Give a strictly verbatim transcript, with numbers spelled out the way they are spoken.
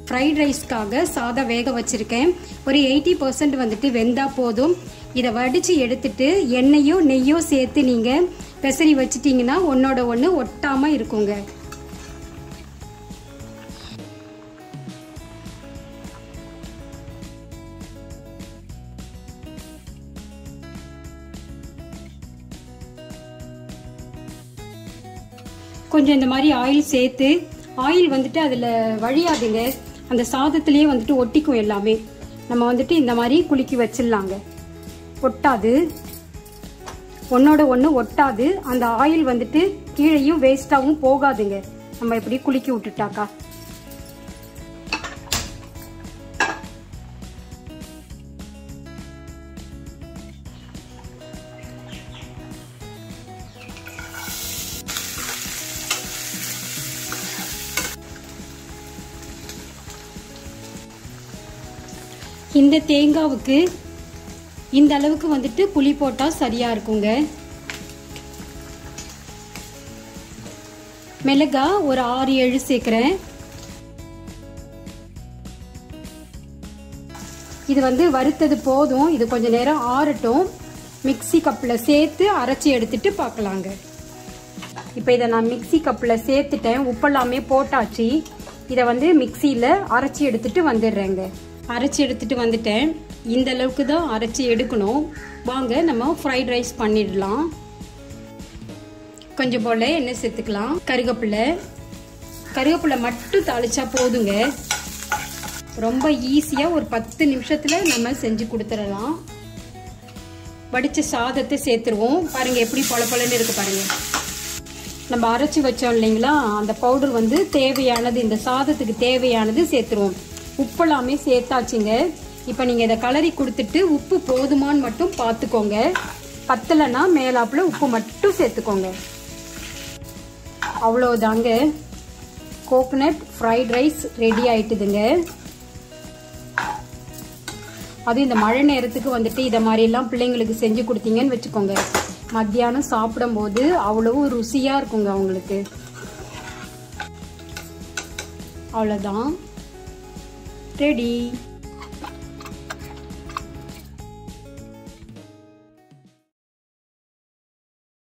Fried ரைஸ்க்காக சாதம் வேக வச்சிருக்கேன். ஒரு எயிட்டி பர்சன்ட் வந்துட்டு வெந்தா போதும். இதை வடித்து எடுத்துட்டு எண்ணெயோ நெய்யோ சேர்த்து நீங்கள் பெசரி வச்சிட்டிங்கன்னா ஒன்றோட ஒன்று ஒட்டாமல் இருக்குங்க. கொஞ்சம் இந்த மாதிரி ஆயில் சேர்த்து, ஆயில் வந்துட்டு அதில் வழியாதுங்க, அந்த சாதத்திலேயே வந்துட்டு ஒட்டிக்கும் எல்லாமே. நம்ம வந்துட்டு இந்த மாதிரி குலுக்கி வச்சிடலாங்க. ஒட்டாது, ஒன்னோட ஒன்று ஒட்டாது. அந்த ஆயில் வந்துட்டு கீழேயும் வேஸ்டாகவும் போகாதுங்க நம்ம இப்படி குலுக்கி விட்டுட்டாக்கா. இந்த தேங்காவுக்கு இந்த அளவுக்கு வந்துட்டு புளி போட்டால் சரியா இருக்குங்க. மிளகா ஒரு ஆறு ஏழு சேர்க்கிறேன். இது வந்து வறுத்தது போதும். இது கொஞ்ச நேரம் ஆறட்டும். மிக்சி கப்பில் சேர்த்து அரைச்சி எடுத்துட்டு பார்க்கலாங்க. இப்போ இதை நான் மிக்சி கப்பில் சேர்த்துட்டேன். உப்பெல்லாமே போட்டாச்சு. இதை வந்து மிக்சியில் அரைச்சி எடுத்துட்டு வந்துடுறேங்க. அரைச்சி எடுத்துட்டு வந்துட்டேன். இந்த அளவுக்கு தான் அரைச்சி எடுக்கணும். வாங்க நம்ம ஃப்ரைட் ரைஸ் பண்ணிடலாம். கொஞ்சம் போல் எண்ணெய் சேர்த்துக்கலாம். கருவேப்பிலை கருவேப்பிலை மட்டும் தாளிச்சா போதுங்க. ரொம்ப ஈஸியாக ஒரு பத்து நிமிஷத்தில் நம்ம செஞ்சு கொடுத்துடலாம். வடித்த சாதத்தை சேர்த்துருவோம். பாருங்கள் எப்படி பொல பொலன்னு இருக்கு பாருங்கள். நம்ம அரைச்சி வச்சோம் இல்லைங்களா, அந்த பவுடர் வந்து தேவையானது, இந்த சாதத்துக்கு தேவையானது சேர்த்துருவோம். உப்பெல்லாமே சேர்த்தாச்சுங்க. இப்போ நீங்கள் இதை கலரி கொடுத்துட்டு உப்பு போதுமான்னு மட்டும் பார்த்துக்கோங்க. பத்தலைன்னா மேலாப்பில் உப்பு மட்டும் சேர்த்துக்கோங்க. அவ்வளோதாங்க, கோகனட் ஃப்ரைட் ரைஸ் ரெடி ஆயிட்டுதுங்க. அது இந்த மழை நேரத்துக்கு வந்துட்டு இதை மாதிரிலாம் பிள்ளைங்களுக்கு செஞ்சு கொடுத்தீங்கன்னு வச்சுக்கோங்க, மத்தியானம் சாப்பிடும்போது அவ்வளவு ருசியாக இருக்குங்க அவங்களுக்கு. அவ்வளோதான், ரெடி.